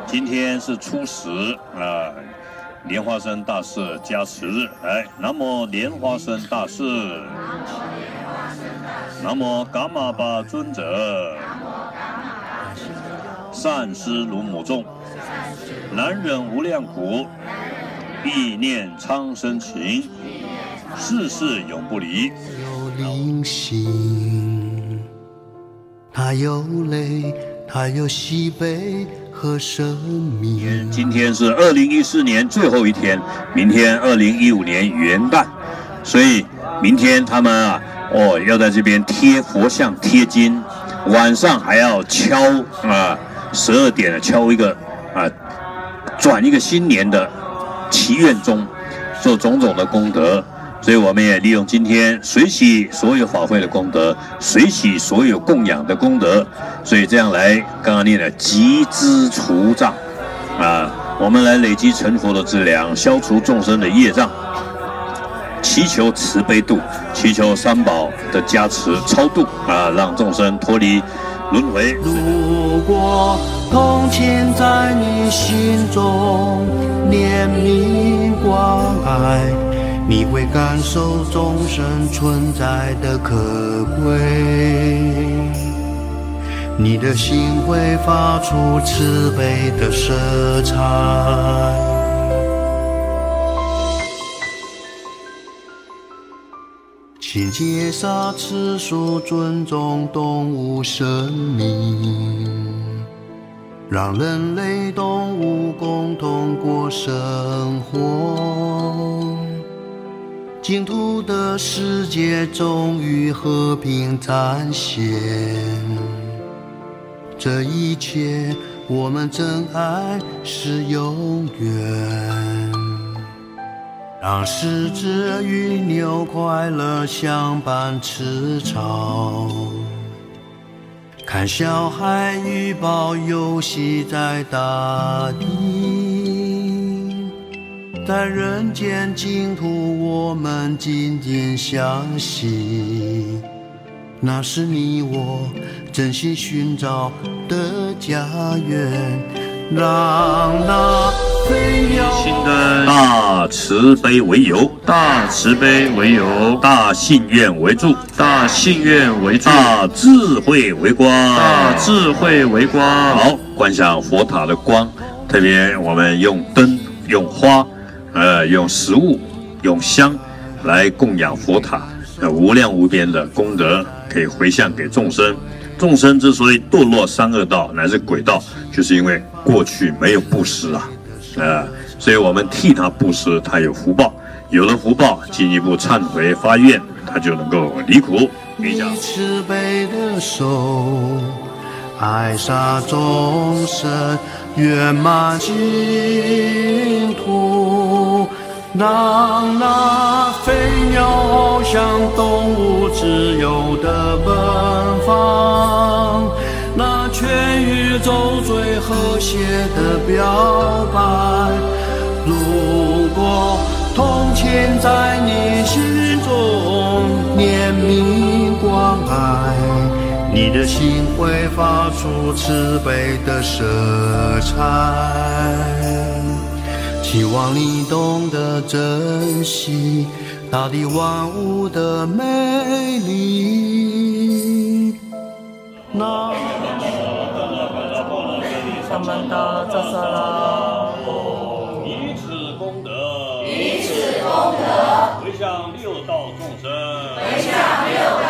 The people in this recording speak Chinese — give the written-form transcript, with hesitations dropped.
今天是初10啊，莲花生大士加持日。来，南无莲花生大士，南无噶玛巴尊者，善施如母众，难忍无量苦，意念苍生情，世世永不离。 有灵性，它有泪，它有喜悲和生命。 今天是2014年最后一天，明天2015年元旦，所以明天他们要在这边贴佛像、贴金，晚上还要敲12点敲一个转一个新年的祈愿钟，做种种的功德。所以我们也利用今天随喜所有法会的功德，随喜所有供养的功德，所以这样来刚刚念的集资除障我们来累积成佛的资粮，消除众生的业障，祈求慈悲度，祈求三宝的加持超度让众生脱离轮回。 如果同情在你心中，怜悯关爱，你会感受众生存在的可贵，你的心会发出慈悲的色彩。请戒杀吃素，尊重动物生命，让人类动物共同过生活。净土的世界终于和平展现，这一切我们真爱是永远。让狮子与牛快乐相伴吃草，看小孩与宝游戏在大地，在人间净土我们紧紧相系，那是你我真心寻找的家园。让那飞鸟大慈悲为由， 大慈悲为由， 大信愿为助， 大信愿为助， 大智慧为光， 大智慧为光。 好，观想佛塔的光，特别我们用灯、用花、用食物、用香来供养佛塔，无量无边的功德可以回向给众生。众生之所以堕落三恶道乃至鬼道，就是因为过去没有布施所以我们替他布施，他有福报，有了福报，进一步忏悔发愿，他就能够离苦。 你慈悲的手，爱洒众生，圆满净土。让那飞鸟像动物自由的奔放，那全宇宙最和谐的表白。如果同情在你心中，怜悯关爱，你的心会发出慈悲的色彩。希望你懂得珍惜大地万物的美丽。那以此功德，回向六道众生，回向六道